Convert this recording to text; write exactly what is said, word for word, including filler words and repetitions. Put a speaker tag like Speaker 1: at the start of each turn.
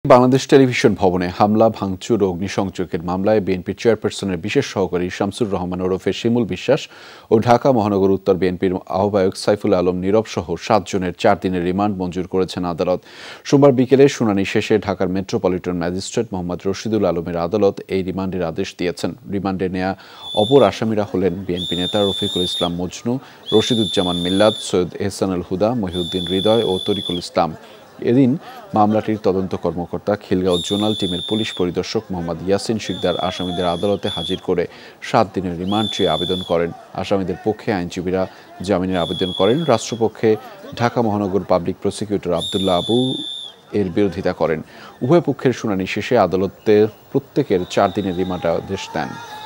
Speaker 1: Bangladesh television ভবনে হামলা, ভাঙচুর ও অগ্নিসংযোগের মামলায় বিএনপির চেয়ারপারসনের বিশেষ সহকারী শামসুর রহমান ওরফে শিমুল বিশ্বাস ও ঢাকা মহানগর উত্তর বিএনপির আহ্বায়ক সাইফুল আলম নীরব সহ সাত জনের চার দিনের রিমান্ড মঞ্জুর করেছেন আদালত। সোমবার বিকেলে শুনানি শেষে ঢাকার মেট্রোপলিটন ম্যাজিস্ট্রেট মোহাম্মদ রশিদুল আলমের আদালত এই রিমান্ডের আদেশ দিয়েছেন। রিমান্ডে নেয়া অপর আসামিরা হলেন বিএনপি নেতা রফিকুল ইসলাম মজনু, রশিদুজ্জামান মিল্লাত, সৈয়দ এহসানুল হুদা, মহিউদ্দিন হৃদয় ও তরিকুল ইসলাম। এদিন মামলাটির তদন্ত কর্মকর্তা খিলগাঁও জোনাল টিমের পুলিশ পরিদর্শক মোহাম্মদ ইয়াসিন শিকদার আসামিদের আদালতে হাজির করে সাত দিনের রিমান্ড চেয়ে আবেদন করেন। আসামিদের পক্ষে আইনজীবীরা জামিনের আবেদন করেন। রাষ্ট্রপক্ষে ঢাকা মহানগর পাবলিক প্রসিকিউটর আবদুল্লাহ আবু এর বিরোধিতা করেন। উভয় পক্ষের শুনানি শেষে আদালতে প্রত্যেকের চার দিনের রিমান্ড আদেশ দেন।